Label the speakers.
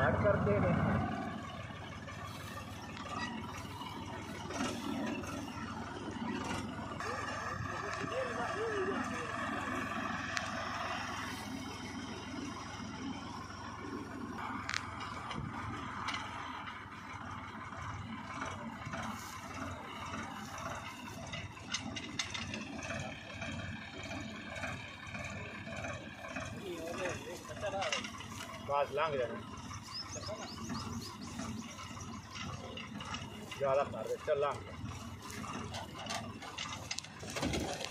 Speaker 1: हट करके देखना। बात लांग जाना ज़्यादा मार दे चल लांग